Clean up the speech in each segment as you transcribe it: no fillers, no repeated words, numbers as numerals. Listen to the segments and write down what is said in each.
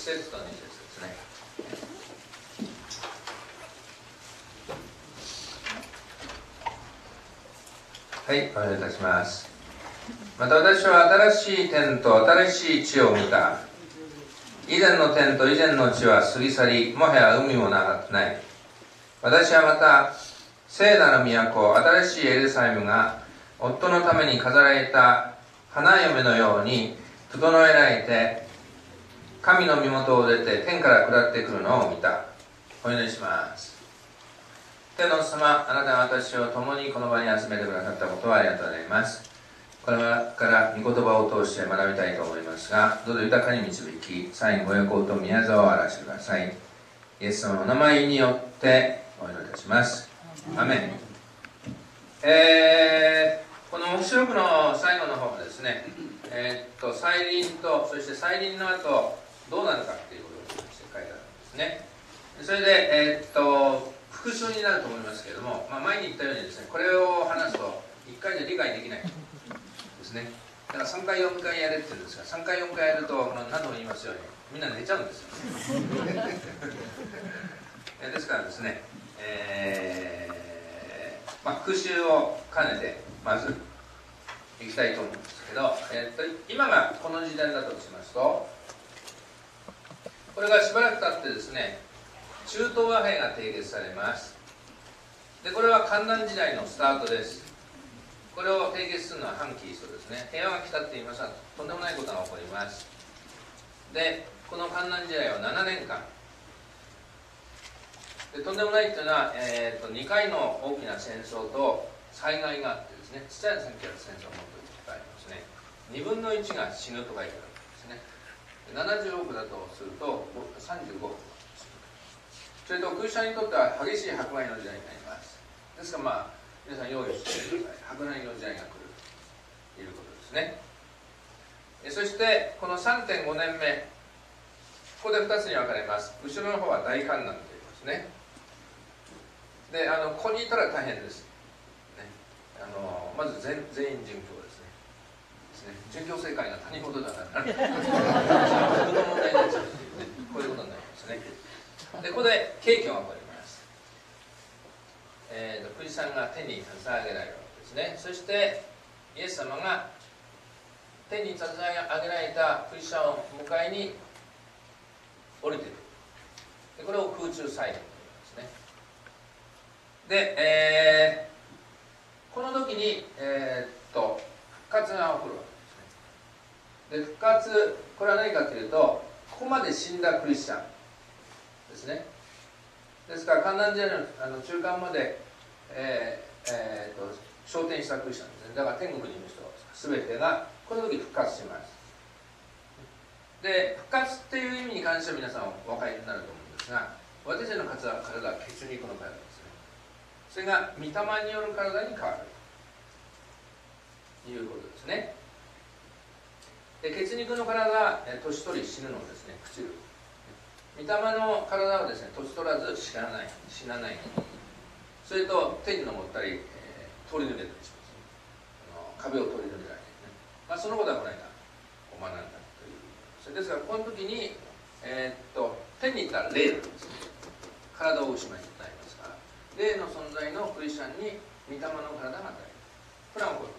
節と2節ですね。はい、お願いいたします。また私は新しい天と新しい地を見た。以前の天と以前の地は過ぎ去り、もはや海もない。私はまた聖なる都、新しいエルサレムが夫のために飾られた花嫁のように整えられて、神の身元を出て天から下ってくるのを見た。お祈りします。天の様、あなたが私を共にこの場に集めてくださったことはありがとうございます。これから御言葉を通して学びたいと思いますが、どうぞ豊かに導き、最後ご栄光と宮沢を表してください。イエス様のお名前によってお祈りいたします。アメン。この黙示録の最後の方はですね、再臨と、そして再臨の後どうなるかということを書いてあるんですね。それで、復習になると思いますけれども、前に言ったようにですね、これを話すと1回じゃ理解できないですね。だから3回4回やれって言うんですが、3回4回やると、何度も言いますようにみんな寝ちゃうんですよですからですね、復習を兼ねてまずいきたいと思うんですけど、今がこの時点だとしますと、これがしばらく経ってですね、中東和平が締結されます。でこれは患難時代のスタートです。これを締結するのは反キリストですね。平和が来たって言いますが、とんでもないことが起こります。でこの患難時代は7年間で、とんでもないというのは、2回の大きな戦争と災害があってですね、ちっちゃい戦争を持っていることがありますね。2分の1が死ぬと書いてあるんですね。70億だとすると35億。それと空車にとっては激しい迫害の時代になります。ですから皆さん用意してください。迫害の時代が来るということですね。そしてこの 3.5 年目、ここで2つに分かれます。後ろの方は大観難と言いますね。でここにいたら大変です、ね、まず全員殉教ですね。殉教正解が他人事だから自分の問題になっちゃうというね、こういうことになりますね。でここで景挙が起こります。クリスチャンが天に捧げられるわけですね。そしてイエス様が天に捧げられたクリスチャンを迎えに降りてくる。でこれを空中祭壇と言いますね。で、この時に、復活が起こるわけですね。で復活、これは何かというと、ここまで死んだクリスチャンですね。ですから観難時代の中間まで、昇天したクリスチャンですね。だから天国にいる人全てがこの時復活します。で復活っていう意味に関しては皆さんお分かりになると思うんですが、私たちの体は血肉の体ですね。それが御霊による体に変わるということですね。で血肉の体は年取り死ぬのですね、朽ちる。御霊の体はですね、年取らず死なない。それと天に昇ったり、通り抜けたりします、壁を通り抜けたりね。そのことはこの間学んだということです。ですからこの時に、天に行ったら霊なんですね。体を失いになりますから、霊の存在のクリスチャンに御霊の体が与える。これはこういう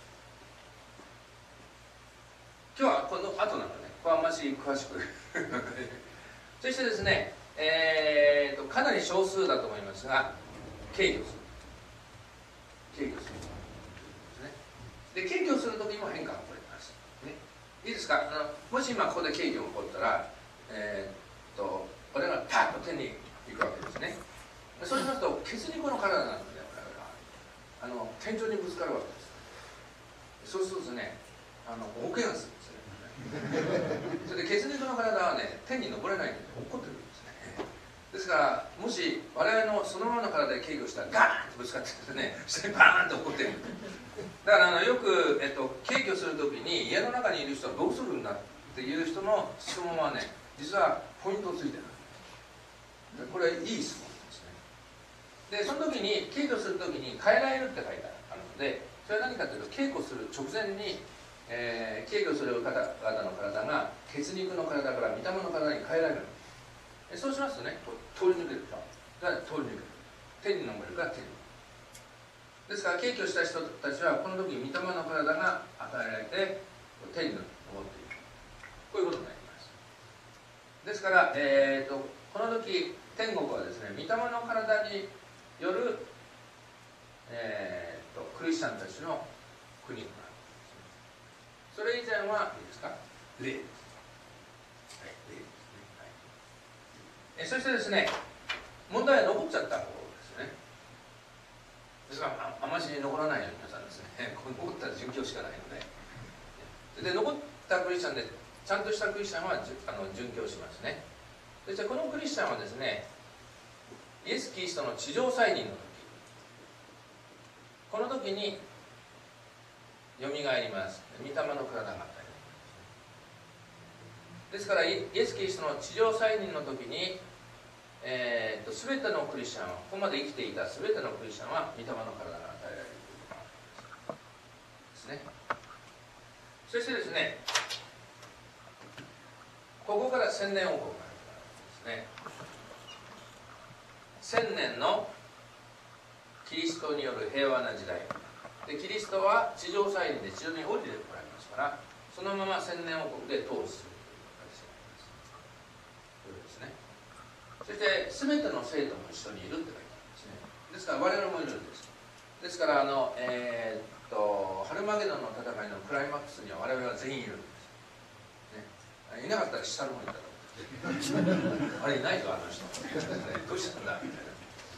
ことですね。今日はこの後なので、ここはあんまり詳しくそしてですね、かなり少数だと思いますが、敬虚するですね。で敬虚する時にも変化が起こります、ね、いいですか。もし今ここで敬虚が起こったら、これがパッと天に行くわけですね。そうしますと血肉の体なので、天井にぶつかるわけです。そうするとですね、大怪我するんですねそれで血肉の体はね、天に登れないので落っこってくるんですね。ですからもし我々のそのままの体で敬虚したらガーンとぶつかってですね、下にバーンと落っこってくる。だからよく、敬虚するときに家の中にいる人はどうするんだっていう人の質問はね、実はポイントついてる。これいい質問ですね。でその時に敬虚する時に変えられるって書いてあるので、それは何かというと、稽古する直前に敬虚する方々の体が血肉の体から御霊の体に変えられる。そうしますとね、こう通り抜けるでしょ。だから通り抜ける。天に昇るから天に。ですから敬虚した人たちはこの時御霊の体が与えられて天に昇っている。こういうことになります。ですから、この時天国はですね、御霊の体による、クリスチャンたちの国となる。それ以前はいいですか、霊です。はい、霊ですね。はい、そしてですね、問題は残っちゃったことですね。ですからあまし残らないように皆さんですね、残ったら殉教しかないので、残ったクリスチャンでちゃんとしたクリスチャンは殉教しますね。そしてこのクリスチャンはですね、イエス・キリストの地上再臨の時、この時によみがえります。御霊の体が与えられます。ですからイエス・キリストの地上再臨の時に、全てのクリスチャンは、ここまで生きていた全てのクリスチャンは御霊の体が与えられるですね。そしてですね、ここから千年王国が始まるんですね。千年のキリストによる平和な時代で、キリストは地上再臨で地上に降りてこられますから、そのまま千年王国で統治するという形になります。それですね。そして全ての生徒も一緒にいるって書いてあるんですね。ですから我々もいるんです。ですからハルマゲドンの戦いのクライマックスには我々は全員いるんです、ね、いなかったら下の方にいたとあれいないぞあの人どうしたんだみたいな。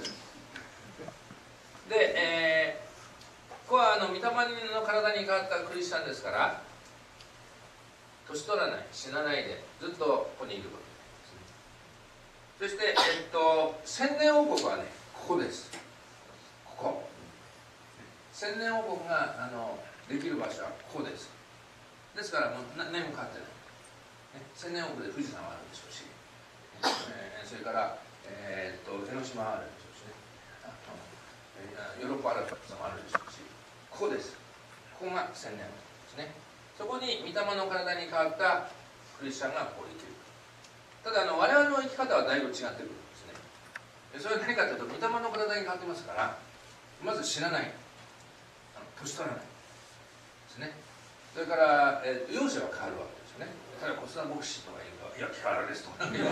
で、ここは御霊の体に変わったクリスチャンですから、年取らない、死なないでずっとここにいるわけですね。そして、千年王国はね、ここです。ここ。千年王国ができる場所はここです。ですからもう何も変わってない。千年王国で富士山はあるでしょうし、それから、江ノ島はあるでしょうしね、ヨーロッパアルプスもあるでしょうし、ここです。ここが千年王国ですね。そこに御霊の体に変わったクリスチャンがここに生きる。ただ我々の生き方はだいぶ違ってくるんですね。それは何かというと、御霊の体に変わってますから、まず死なない、年取らないですね。それから、容姿は変わるわけですよね。例えば小須田牧師とか言うと、いや木原ですとかいや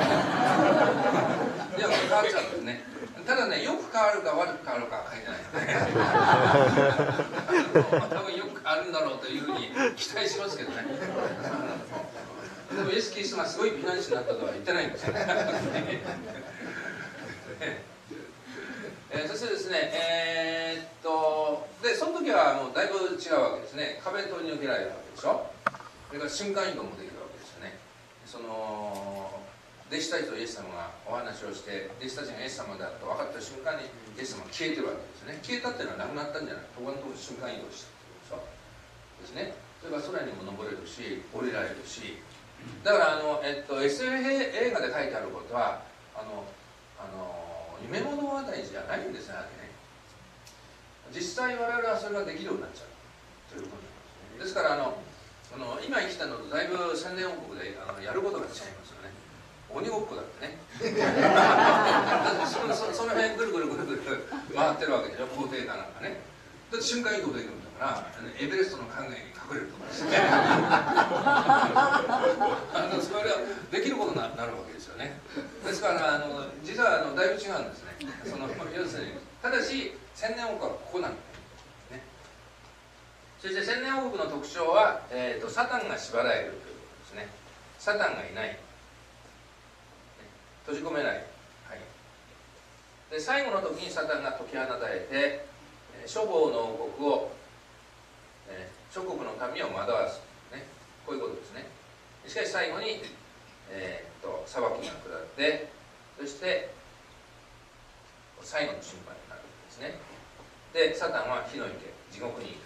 変わっちゃうんですね。ただね、よく変わるか悪く変わるかは書いてないので多分よく変わるんだろうというふうに期待しますけどね。でもイエス・キリストがすごい美男子になったとは言ってないんですよね。そしてですね、でその時はもうだいぶ違うわけですね。壁取り抜けられるわけでしょ。それから瞬間移動もできるわけですよね。弟子たちとイエス様がお話をして、弟子たちがイエス様だと分かった瞬間にイエス様が消えてるわけですね。消えたっていうのはなくなったんじゃない、ところどころ瞬間移動したっていうでしょですね。それから空にも登れるし降りられるし、だからSF 映画で書いてあることは夢物語じゃないんですね。実際我々はそれができるようになっちゃうということなんですね。ですから今生きたのとだいぶ千年王国でやることが違いますよね。鬼ごっこだってねだってその辺ぐるぐるぐるぐる回ってるわけでしょ、皇帝かなんかね。だって瞬間移動できるんだから、エベレストの考えに隠れるとかですねそれはできることになるわけですよね。ですから実はだいぶ違うんですね。要するにただし千年王国はここなんだね。そして千年王国の特徴は、サタンが縛られるということですね。サタンがいない、閉じ込めない、はい、で最後の時にサタンが解き放たれて、諸侯の王国を、諸国の民を惑わす、ね、こういうことですね。しかし最後に、裁きが下って、そして最後の審判になるんですね。でサタンは火の池、地獄に行く。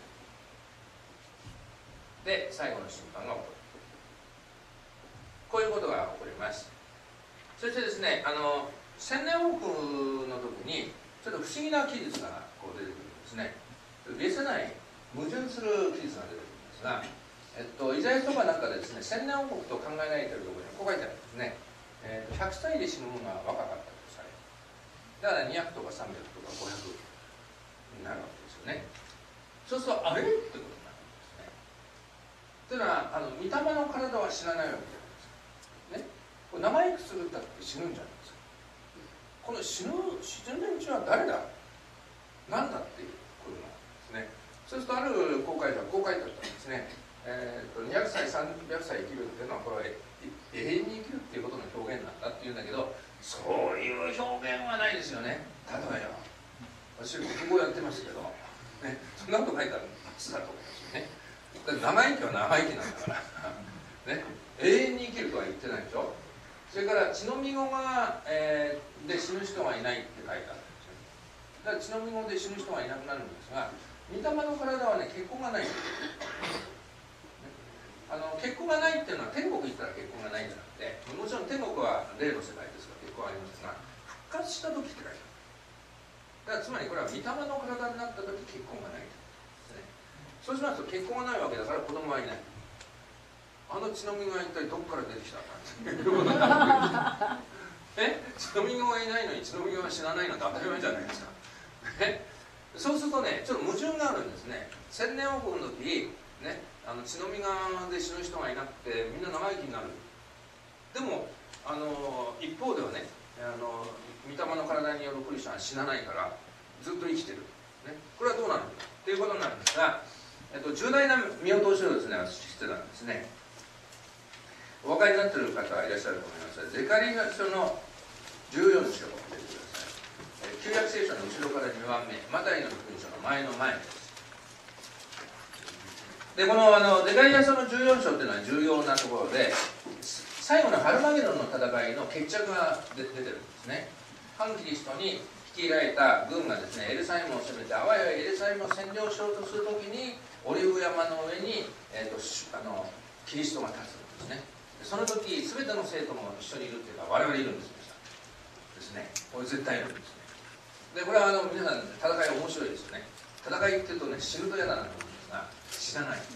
で最後の審判が起こる。こういうことが起こります。そしてですね、千年王国の時にちょっと不思議な記述がこう出てくるんですね。許せない、矛盾する記述が出てくるんですが、 イザヤ書かなんかでですね、千年王国と考えられているところにこう書いてあるんですね。100歳で死ぬ者が若かったとされる。だから200とか300とか500になるわけですよね。そうするとあれってことになるんですね。というのは御霊の体は死なないわけじゃないですか。ね、これ長生きするんだって死ぬんじゃないですか。この死ぬ連中は誰だ、なんだっていうことなんですね。そうするとある公開者はこう書いてあったんですね。200歳300歳生きるっていうのはこれは永遠に生きるっていうことの表現なんだっていうんだけど、そういう表現はないですよね。例えば私国語やってますけど、ね、そんなこと書いたら罰だと思いますよね。だって長生きは長生きなんだからね、永遠に生きるとは言ってないでしょ。それから血のみ子が、で死ぬ人がいないって書いてあるんですよ。だから血のみ子で死ぬ人がいなくなるんですが、御霊の体はね、血痕がないんですよ。血痕がないっていうのは天国行ったら血痕がないんじゃなくて、もちろん天国は霊の世界ですから血痕はありますが、復活した時って書いてある。だからつまりこれは御霊の体になった時血痕がないということですね。そうしますと血痕がないわけだから子供はいない。血のみが一体どこから出てきたんだっていうことになるわけです。血のみがいないのに血のみが死なないなんて当たり前じゃないですか。そうするとね、ちょっと矛盾があるんですね。千年王国の時ね、血のみがで死ぬ人がいなくてみんな長生きになる。でも一方ではね、御霊の体によるクリスチャンは死なないからずっと生きてる、ね、これはどうなるのかということなんですが、重大な見落としをですね、私してたんですね。お分かりになっている方はいらっしゃると思いますが、ゼカリヤ書の14章を見てください。旧約聖書の後ろから2番目、マタイの福音書の前の前です。でこのゼカリヤ書の14章というのは重要なところで、最後のハルマゲドンの戦いの決着が出てるんですね。反キリストに率いられた軍がですね、エルサレムを攻めてあわやエルサレムを占領しようとするときに、オリーブ山の上に、キリストが立つんですね。その時全ての生徒も一緒にいるっていうか、我々いるんですね。これ絶対いるんですね。でこれは皆さん戦い面白いですよね。戦いっていうとね、死ぬと嫌だなと思うんですが、死なない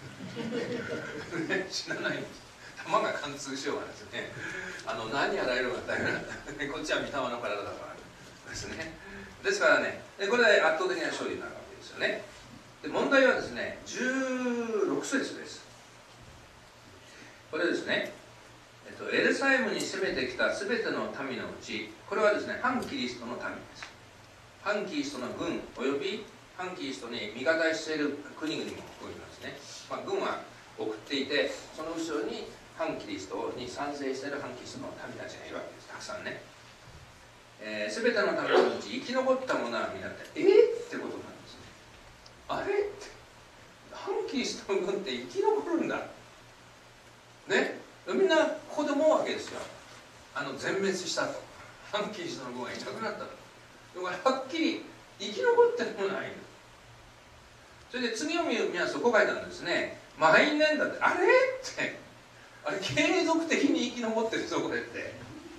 死なないんです。弾が貫通しようがですね、何やられるか大変なんだこっちは御霊の体だからですね。ですからね、これで圧倒的な勝利になるわけですよね。で問題はですね、16節です。これですね、エルサレムに攻めてきたすべての民のうち、これはですね、反キリストの民です。反キリストの軍および反キリストに味方している国々も含みますね。軍は送っていて、その後ろに反キリストに賛成している反キリストの民たちがいるわけです。たくさんね。すべての民のうち生き残った者は皆ってってことなんですね。あれって反キリストの軍って生き残るんだね。みんなここで思うわけですよ。全滅したと、反キリストの軍がいなくなったと。だからはっきり生き残ってるものがいる。それで次を見ますとこう書いてあるんですね。毎年だってあれってあれ継続的に生き残ってるぞこれって。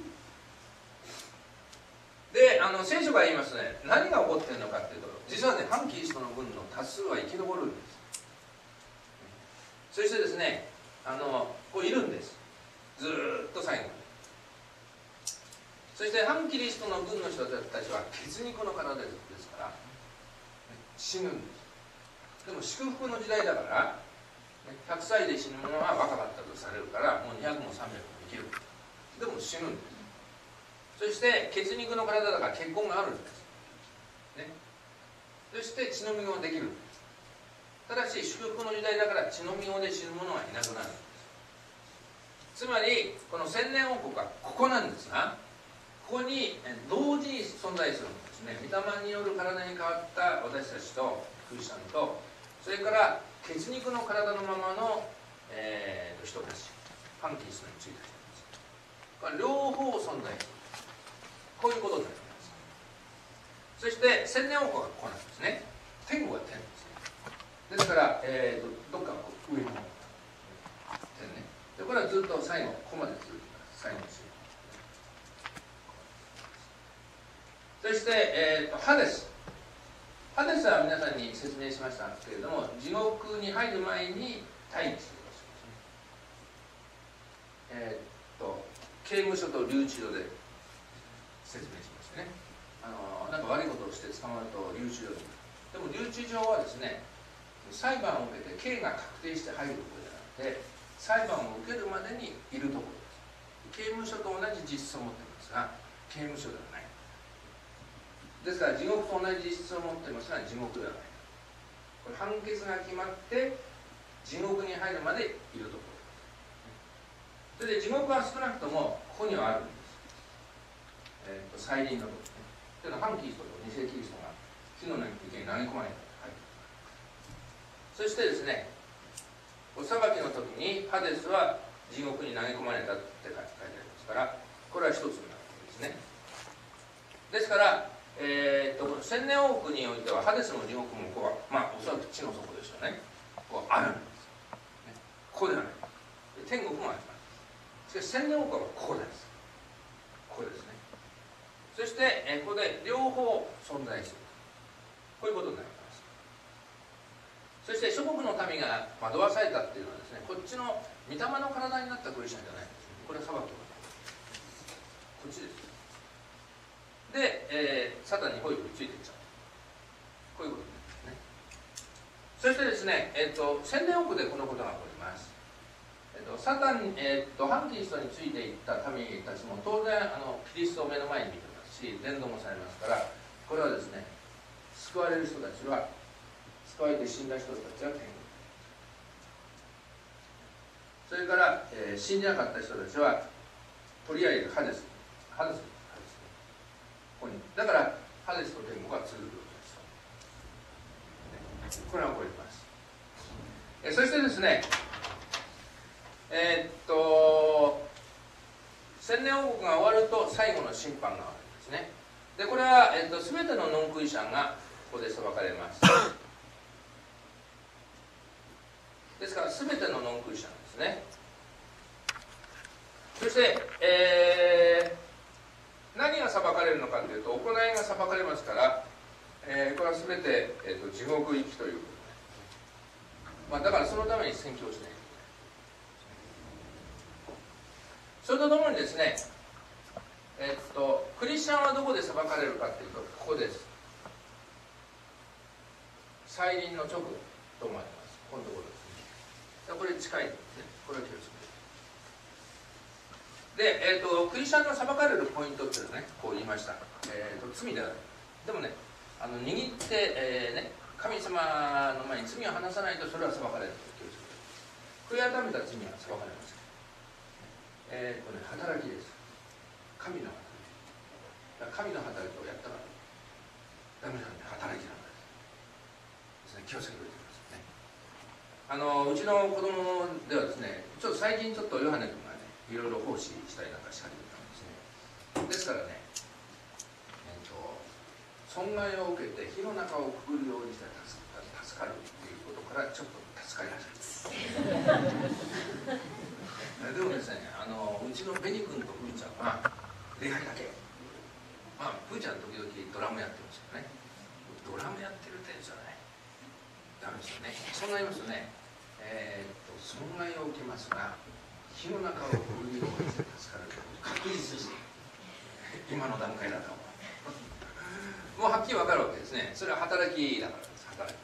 で聖書が言いますね、何が起こってるのかっていうと、実はね、反キリストの軍の多数は生き残るんです。そしてですね、こういるんです、ずーっと最後まで。そして反キリストの軍の人たちは血肉の体ですから死ぬんです。でも祝福の時代だから、100歳で死ぬ者は若かったとされるから、もう200も300も生きる。でも死ぬんです。そして血肉の体だから血痕があるんです、ね、そして血のみ子ができるんです。ただし祝福の時代だから血のみ子で死ぬ者はいなくなるんです。つまりこの千年王国はここなんですが、ここに同時に存在するんですね。御霊による体に変わった私たちとクリスチャンと、それから血肉の体のままの、人たち、反キリストについた人たち、両方存在する、こういうことになります。そして千年王国はこうなんですね。天国は天ですね。ですから、どっか上の方天ね。でこれはずっと最後ここまで続きます。最後ですよ。そして、ハデス。ハデスは皆さんに説明しましたけれども、地獄に入る前に対峙としますね。刑務所と留置所で説明しましたね。なんか悪いことをして捕まると留置所に。でも留置所はですね、裁判を受けて刑が確定して入るところじゃなくて、裁判を受けるまでにいるところです。刑務所と同じ実質を持っていますが、刑務所ではない。ですから地獄と同じ実質を持っていますが、地獄ではない。これ判決が決まって地獄に入るまでいるところ。それで地獄は少なくともここにはあるんです。再臨のところですね。というのは反キリストと偽キリストが火の池に投げ込まれたと書いてある。そしてですね、お裁きの時にハデスは地獄に投げ込まれたって書いてありますから、これは一つになるわけですね。ですから、この千年王国においてはハデスの地獄もここは、おそらく地の底ですよね。こうあるんです、ね。ここではない。天国もあります。しかし千年王国はここです。ここですね。そして、ここで両方存在する。こういうことになります。そして諸国の民が惑わされたっていうのはですね、こっちの御霊の体になったクリスチャンじゃないんです。これは裁きのこっちです。で、サタンにホイホイついていっちゃう。こういうことですね。そしてですね、千年王国でこのことが起こります。サタン、反キリストについていった民たちも当然キリストを目の前に見てますし、伝道もされますから、これはですね、救われる人たちは、救われて死んだ人たちは天国、それから、死んでなかった人たちはとりあえずハデス、ここに、だからハデスと天国が続くことです。これは覚えてます。そしてですね、千年王国が終わると最後の審判があるんですね。でこれは、全てのノンクリスチャンがここで裁かれます。ですから全てのノンクリスチャンですね。そして、何が裁かれるのかというと、行いが裁かれますから、これは全て、地獄行きということで、だからそのために宣教しない。それとともにですね、クリスチャンはどこで裁かれるかというと、ここです。再臨の直後と思われます。このところですね。これ近いんですね。これを気をつけて。で、クリスチャンが裁かれるポイントっていうのはね、こう言いました。罪である。でもね、握って、神様の前に罪を話さないと、それは裁かれると気をつけて。悔い改めた罪は裁かれません。これ働きです。神の働き。神の働きをやったらダメなんで、働きなんですね。気をつけておいてくださいね。うちの子供ではですね、ちょっと最近ちょっとヨハネ君がね、いろいろ奉仕したりなんかし始めたんですね。ですからね、損害を受けて火の中をくぐるようにして助かるっていうことからちょっと助かり始めた。でもですね、うちのベニ君とフーちゃんは礼拝だけ。フーちゃん時々ドラムやってますよね。ドラムやってるってじゃない。ダメですよね。そうなりますとね、損害を受けますが、火の中をくぐるようにして助かる。確実に今の段階だと思う。もうはっきり分かるわけですね。それは働きだからです。働き。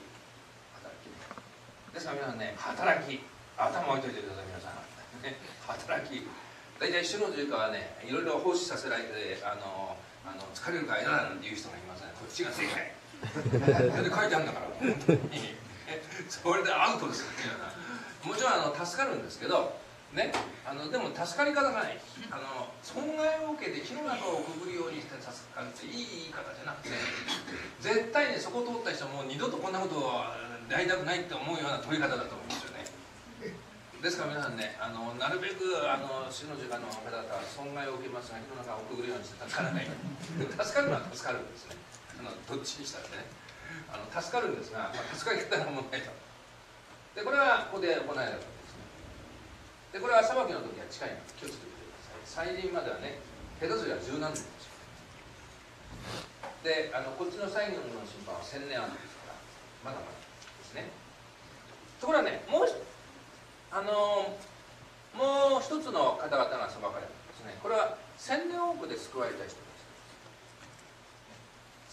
ですから皆さんね、働き。頭置いといてください、皆さん。働き。大体主の十字架はね、いろいろ奉仕させられて、疲れるから嫌だなんていう人がいますね。こっちが正解。それで書いてあるんだから、本当に。それでアウトですよね。もちろん助かるんですけど、ね、でも助かり方がない。損害を受けて火の中をくぐるようにして助かるっていい言い方じゃなくて、絶対ね、そこ通った人はもう二度とこんなことをやりたくないって思うような取り方だと思うんですよね。ですから皆さんね、なるべく主の十字架の方々は損害を受けますが、火の中をくぐるようにして助からない。助かるのは助かるんですね。どっちにしたらね、助かるんですが、助かり方が問題だ。で、これはここで行われるわけですね。で、これは裁きの時は近いので気をつけてください。再臨まではね、下手すりゃ十何年ですよ。で、こっちの最後の審判は1000年あるんですから、まだまだですね。ところがね、もうもう一つの方々が裁かれるんですね。これは千年王国で救われた人です。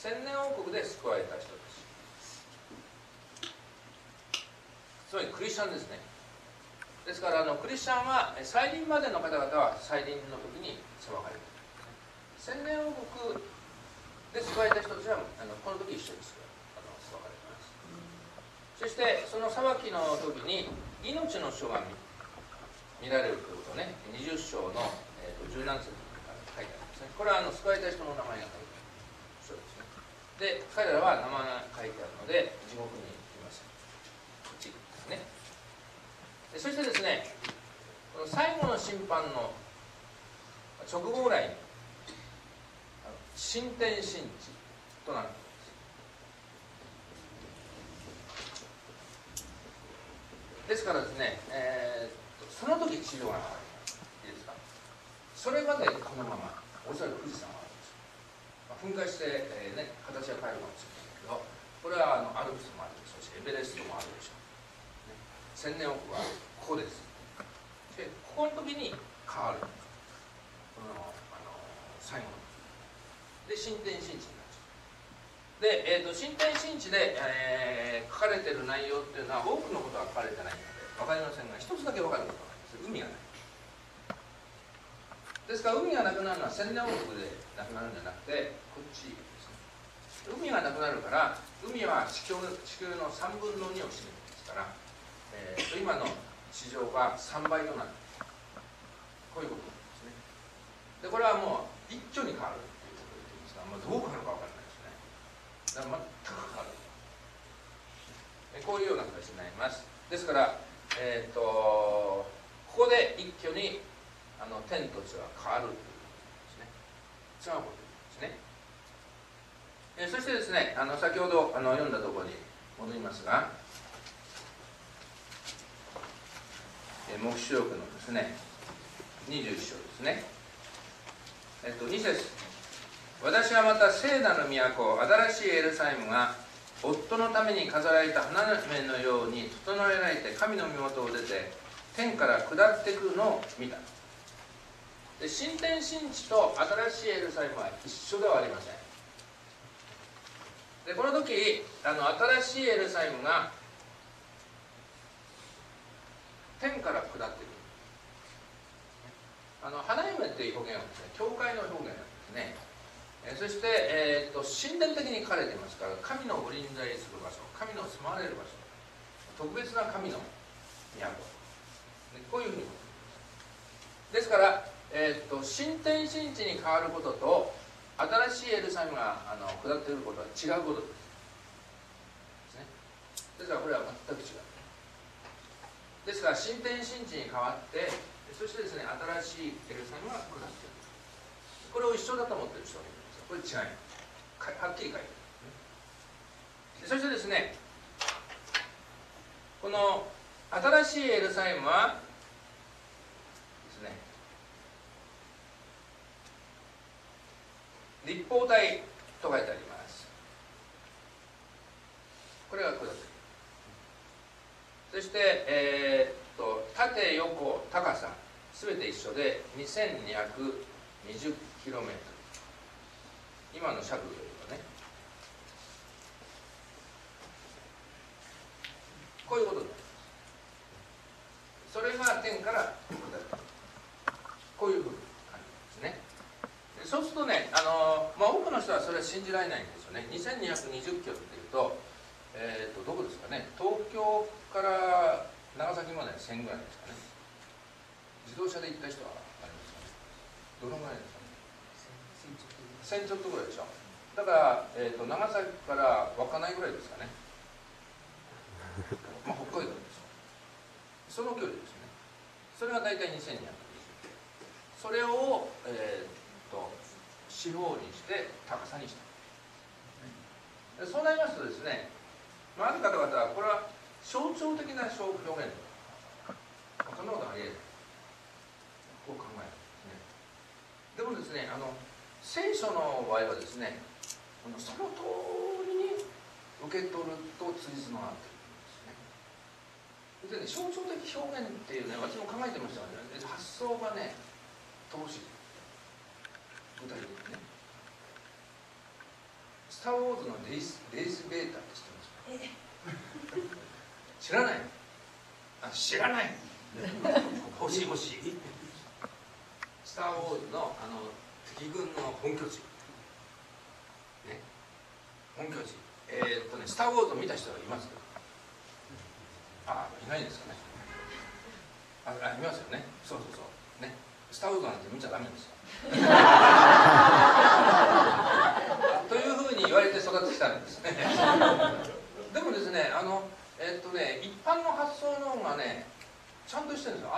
千年王国で救われた人です。つまりクリスチャンですね。ですからクリスチャンは再臨までの方々は再臨の時に裁かれる。千年王国で救われた人たちはこの時一緒に裁かれます。そしてその裁きの時に命の書が見られるということをね、20章の十何節に書いてあるんですね。これは救われた人の名前が書いてある書ですね。で彼らは名前が書いてあるので地獄にいます。こっちですね。そしてですね、この最後の審判の直後ぐらいに新天新地となるんです。ですからですね、その時地上がいいですか。それまでこのままおそらく富士山はあるんです。噴火して、ね、形が変えるかもしれないけど、これはアルプスもあるでしょうしエベレストもあるでしょう、ね、千年王国はここです。でここの時に変わるこの最後ので新天新地になっちゃう。で、新天新地で、書かれている内容っていうのは多くのことは書かれてないので分かりませんが、一つだけ分かることがあります。海がない。ですから海がなくなるのは千年王国でなくなるんじゃなくてこっちですね。海がなくなるから海は地球の3分の2を占めてますから、今の地上が3倍となる。こういうことなんですね。でこれはもう一挙に変わるっていうことを言ってますが、どう変わるか分からないですね。だから全く変わる。こういうような形になります。ですから、ここで一挙に天と地は変わるということですね。違うことですね。そしてですね、先ほど読んだところに戻りますが、黙示録のですね、21章ですね。2節、私はまた聖なる都、新しいエルサレムが夫のために飾られた花嫁のように整えられて神の身元を出て天から下ってくるのを見た。で新天新地と新しいエルサレムは一緒ではありません。でこの時新しいエルサレムが天から下ってくる。花嫁っていう表現はですね、教会の表現なんですね。そして、神殿的に書かれていますから神のご臨在する場所、神の住まわれる場所、特別な神の都、こういうふうにですから、新天新地に変わることと新しいエルサレムが下ってくることは違うことです。ですからこれは全く違う。ですから新天新地に変わって、そしてですね、新しいエルサレムが下ってくる。これを一緒だと思っている人がいるんですが、これ違いはっきり書いてある。そしてですね、この新しいエルサレムはですね、立方体と書いてあります。これが下ってくる。そして縦横高さすべて一緒で 2220km、 今の尺で言えばね、こういうことになります。それが天から下る、こういうふうに感じですね。そうするとね、多くの人はそれは信じられないんですよね。2220キロっていうと、どこですかね、東京から長崎まで1000ぐらいですかね。自動車で行った人はありますかね。どのぐらいですかね。1000ちょっとぐらいでしょ。だから、長崎から稚内ぐらいですかね。まあ北海道ですよ。その距離ですね。それが大体2200。それを、四方にして高さにした。そうなりますとですね、ある方々はこれは象徴的な表現だ。そんなことありえない。こう考えるんですね。でもですね、聖書の場合はですね、その通りに受け取るとつじつまが合っているんですね。 でね、象徴的表現っていうね、私も考えてましたがね、発想がね乏しい。具体的にね、スター・ウォーズのレイス・ベータって知ってますか？知らない。知らない。欲しい。スター・ウォーズの敵軍の本拠地ね、本拠地、スター・ウォーズを見た人がいますか？いないですかね。いますよね。そうね。スター・ウォーズなんて見ちゃダメですよ。というふうに言われて育ってきたんですね。でもですね、一般の発想の方がね、ちゃんとしてるんですよ。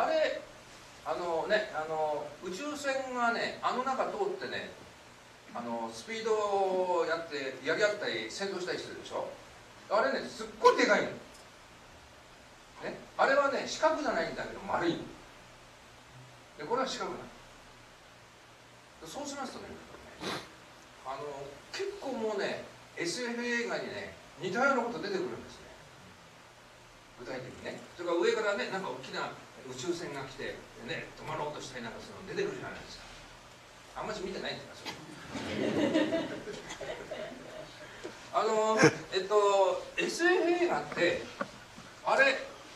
宇宙船がね、中通ってね、スピードをやってやり合ったり戦闘したりするでしょ。あれね、すっごいでかいの。ね、あれはね、四角じゃないんだけど丸い。で、これは四角なの。そうしますとね、結構もうね、SF 映画にね、似たようなこと出てくるんですね。具体的にね。それから上からね、なんか大きな宇宙船が来て、ね、止まろうとしたりなんかするの出てくるじゃないですか。あんまり見てないんですか、SF 映画って、あれ、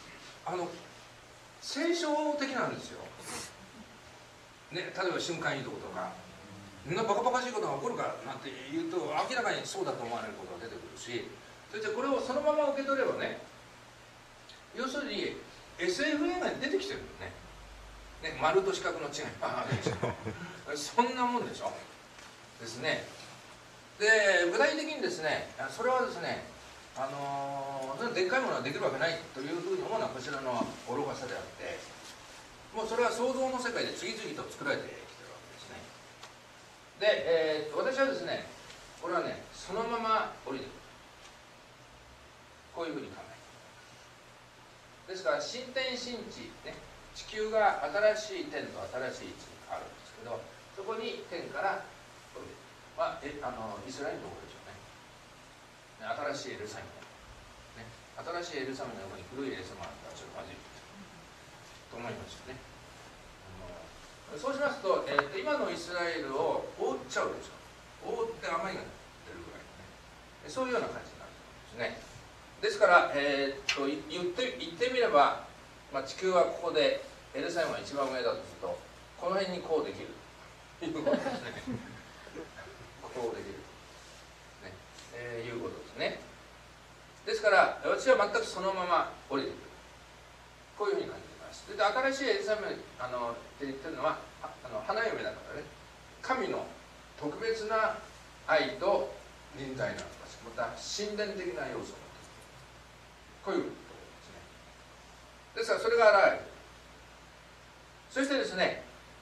聖書的なんですよ。ね、例えば瞬間移動とか、バカバカしいことが起こるかなんて言うと、明らかにそうだと思われることが出てくるし、そしてこれをそのまま受け取ればね、要するに SF 映画に出てきてるのね。丸と四角の違いがあるでしょ。そんなもんでしょ。ですね。で、具体的にですね、それはですね、でっかいものはできるわけないというふうに思うのはこちらの愚かさであって、もうそれは想像の世界で次々と作られてきてるわけですね。で、私はですね、これはね、そのまま降りてくる。こういうふうに考える。ですから、新天新地、ね、地球が新しい天と新しい地にあるんですけど、そこに天から降りてくる。イスラエルのところでしょうね。新しいエルサレム、ね、新しいエルサレムの横に古いエルサレムがあったらちょっとまずいと思いましたね。そうしますと、今のイスラエルを覆っちゃうでしょ。覆って雨が出るぐらいね、そういうような感じになると思うんですね。ですから、言ってみれば、地球はここでエルサレムが一番上だとすると、この辺にこうできるということですね。こうできる、ね、いうことですね。ですから私は全くそのまま降りてくる、こういうふうに感じます。で、新しいエルサレムって言ってるのは花嫁だからね、神の特別な愛と臨在なのか、また神殿的な要素を持っている、こういうところですね。ですからそれが現れる。そしてですね、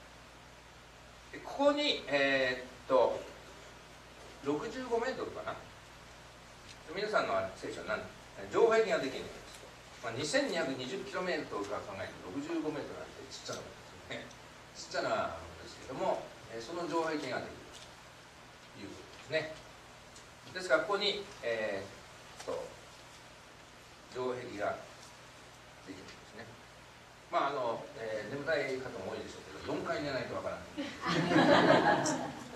ここに65メートルかな、皆さんの聖書は城壁ができるんです。2220km から考えると65メートルなんてちっちゃなものですね。ちっちゃなものですけども、その城壁ができるということですね。ですからここに城壁ができるんですね。眠たい方も多いでしょうけど、4回寝ないとわからない。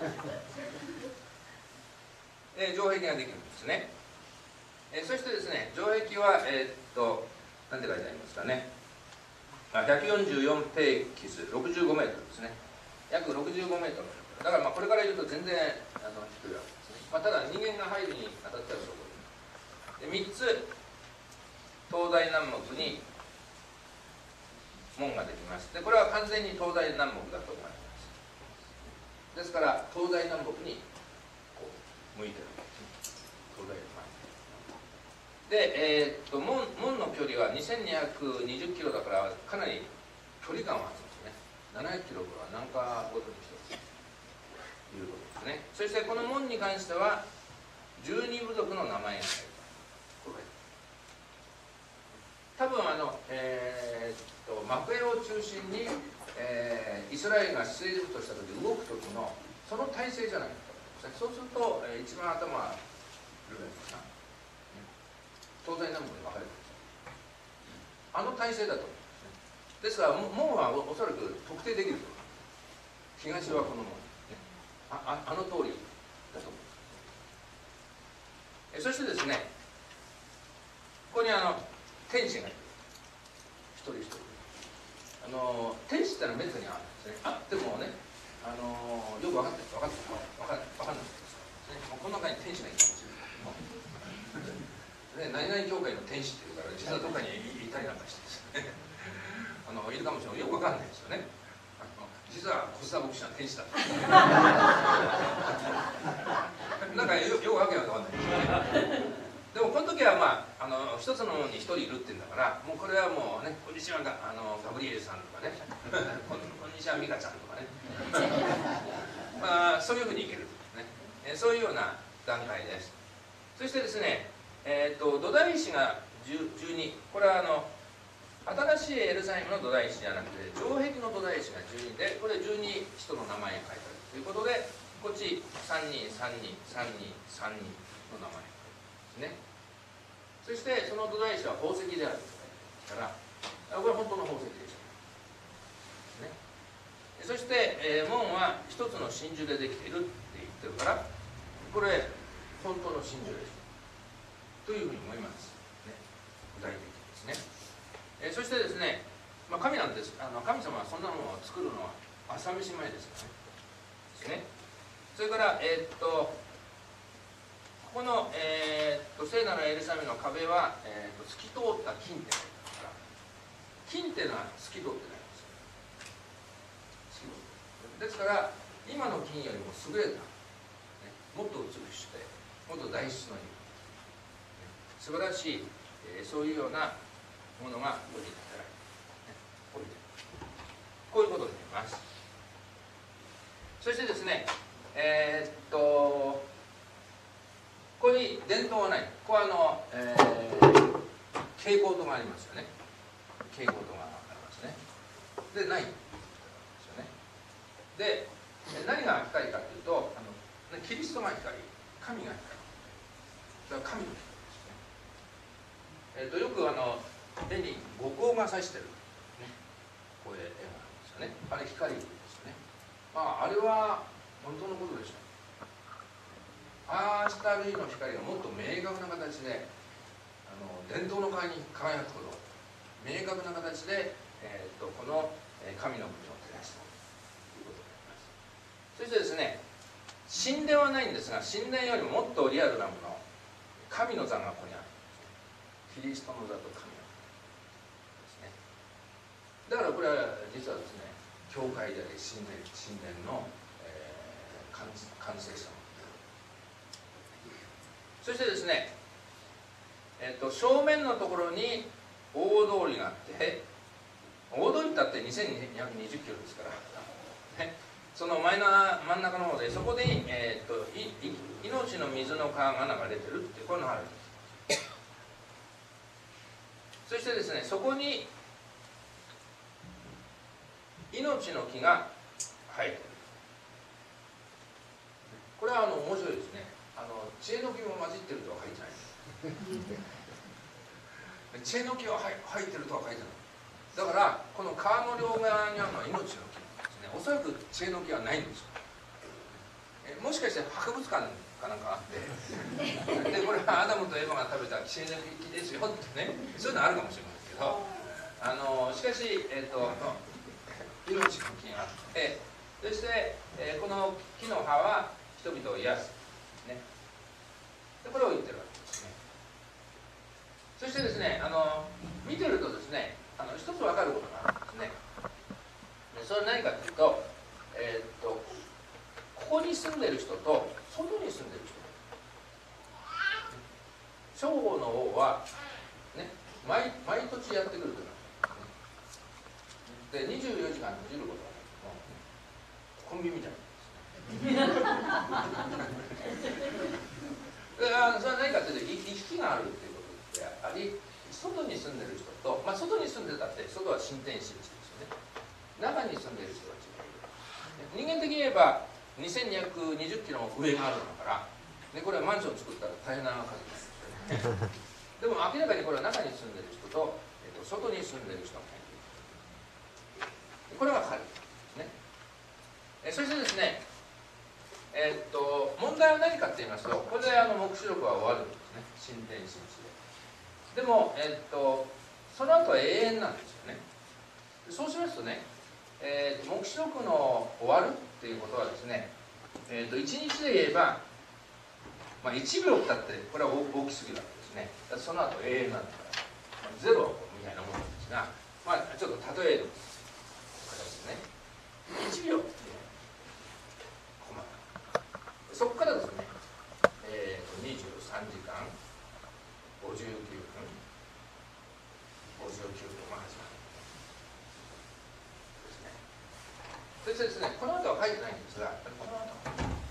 城壁ができるんですね。そしてですね、城壁は何て書いてありますかね。144ペーキス、65メートルですね。約65メートル。だからこれから言うと全然低いわけですね。ただ人間が入るにあたってはそこで。3つ東西南北に門ができます。で、これは完全に東西南北だと思われます。ですから東西南北にこう向いてるわけですね。東西で、門の距離は2220キロだからかなり距離感はあるんですね。700キロから何かごとに来ているということですね。そしてこの門に関しては12部族の名前が入る。これ多分マクエを中心に、イスラエルが出エジプトした時動く時のその体制じゃないかと。そうすると、一番頭はルベンかな。東西南北に分かれてる。 あの体勢だと思うんですね。ですから門はおそらく特定できると。東はこの門、あの通りだと思う。そしてですね、ここに天使がいる。一人一人。天使ってのはめったにあるんですね。でもね、よく分かんないですね。この中に天使がいるかもしれない。何々教会の天使っていうから、実はどっかにいたりなんかしてですね、いるかもしれない。よく分かんないですよね。実は小須田牧師は天使だった。なんかよくわけが分かんないですね。でもこの時は一つのものに一人いるって言うんだから、もうこれはもうね、こんにちはガブリエルさんとかね、こんにちはミカちゃんとかね、そういうふうにいける、ね、そういうような段階です。そしてですね、土台石が12、これは新しいエルサレムの土台石じゃなくて城壁の土台石が12で、これ12人の名前が書いてあるということで、こっち323232の名前ですね。そしてその土台石は宝石であるから、これは本当の宝石でしょう、ね。そして、門は一つの真珠でできているって言ってるから、これ本当の真珠ですというふうに思います、ね、具体的ですね。そしてですね、神なんです。神様はそんなものを作るのは朝飯前ですからね。それからここの聖なるエルサレムの壁は透き通った金って書いてあるから、金っていうのは透き通ってないんですよ。ですから今の金よりも優れた、ね、もっと美しくてもっと材質のいい、素晴らしい、そういうようなものが置いてある、こういうことになります。そしてですね、ここに伝統はない。ここは蛍光灯がありますよね。蛍光灯がありますね。で、ないんですよね。で、何が光かというと、キリストが光、神が光。それは神の光ですね。よく絵に五光が差してる、ね、こういう絵があるんですよね。あれ光ですよね。あれは本当のことでしょう。ああした類の光がもっと明確な形で伝統の代わりに輝くほど明確な形で、この神の国を照らすということになります。そしてですね、神殿はないんですが、神殿よりももっとリアルなもの、神の座がここにある。キリストの座と神の座ですね。だからこれは実はですね、教会であり神殿の、完成したもの。そしてですね、正面のところに大通りがあって、大通りだって2220キロですから、ね、その真ん中の方で、そこで、命の水の川が流れてるっていう、こういうのがあるんです。そしてですね、そこに命の木が生えてる。これは面白いですね。知恵の木も混じってるとは書いてない。知恵の木は入ってるとは書いてない。だからこの川の両側にあるのは命の木ですね。おそらく知恵の木はないんですよ。もしかして博物館かなんかあってでこれはアダムとエヴァが食べた知恵の木ですよってね、そういうのあるかもしれないけど、しかし、命の木があって、そして、この木の葉は人々を癒す、ね、でこれを言ってるわけですね。そしてですね、見てるとですね、一つ分かることがあるんですね。それは何かというと、ここに住んでる人と外に住んでる人、正午の王は、ね、毎土地やってくるというので、24時間閉じることは、コンビみたいなそれは何かというと、行き来があるということであり、外に住んでる人と、外に住んでたって、外は新天新地ですよね。中に住んでる人たちがいる。人間的に言えば、2220キロも上があるんだから、でこれはマンション作ったら大変な数ですよね。でも明らかにこれは中に住んでる人と、 外に住んでいる人がいる。これが神ですね。そしてですね、問題は何かって言いますと、これで黙示録は終わるんですね、新天新地で。でも、その後は永遠なんですよね。そうしますとね、黙示録の終わるっていうことはですね、1日で言えば、まあ、1秒だってこれは大きすぎるわけですね。その後永遠なんだから、ゼロみたいなものなんですが、まあ、ちょっと例える形ですね。1秒ってコマ、そこからですね、23時間59分59分が始まるですね。そしてですね、この後は書いてないんですが、この後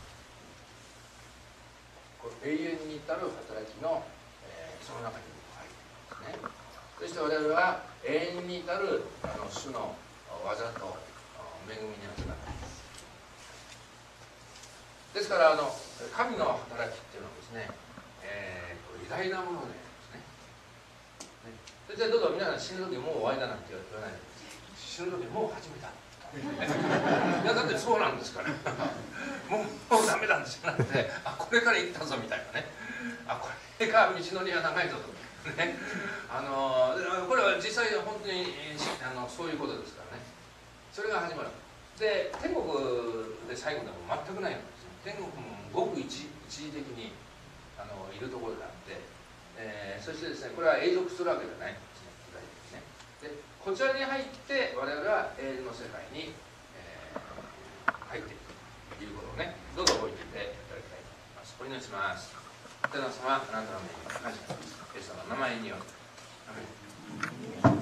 永遠に至る働きの、その中に入っていますね。そして我々は永遠に至る主の技と恵みに預かっています。ですから神の働きっていうのはですね、偉大なものですね。そしてどうぞ皆さん死ぬ時もう終わりだなんて言わないでください。死ぬ時もう始めた。いやだってそうなんですからもうダメなんですよ。なんでこれから行ったぞみたいなね、これが道のりは長いぞとね、これは実際本当にそういうことですからね。それが始まる。で天国で最後でも全くないんですよ。天国もごく一時的にいるところであって、そしてですね、これは永続するわけじゃないんですね。でこちらに入って我々は永遠の世界に、入っていくということをね、どうぞ覚えていていただきたいと思います。お祈りします。天皇様、あなたの名に感謝します。イエス様の名前によって。アメン。